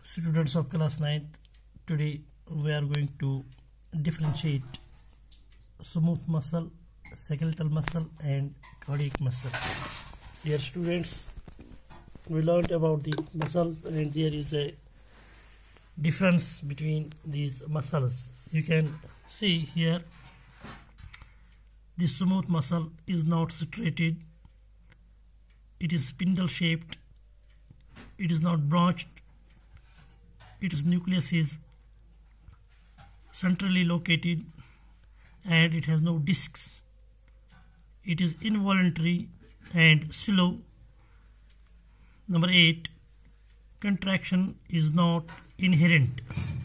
Students of class 9th, today we are going to differentiate smooth muscle, skeletal muscle and cardiac muscle. Dear students, we learned about the muscles and there is a difference between these muscles. You can see here the smooth muscle is not striated, it is spindle shaped, it is not branched, its nucleus is centrally located and it has no discs. It is involuntary and slow. Number 8, contraction is not inherent,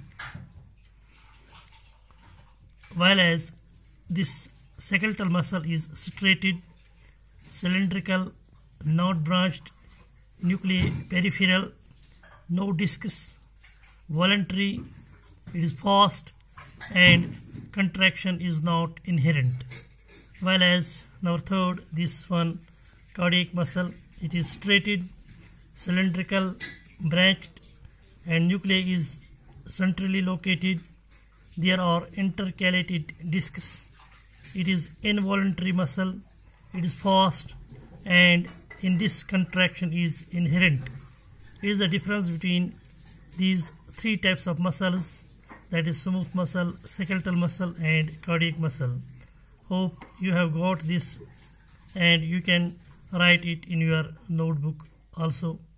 while as this skeletal muscle is striated, cylindrical, not branched, nuclei peripheral, no discs, voluntary, it is fast, and contraction is not inherent. While as number 3, this one, cardiac muscle, it is striated, cylindrical, branched, and nuclei is centrally located. There are intercalated discs. It is involuntary muscle, it is fast, and in this contraction is inherent. Here is the difference between these 3 types of muscles, that is smooth muscle, skeletal muscle and cardiac muscle. Hope you have got this and you can write it in your notebook also.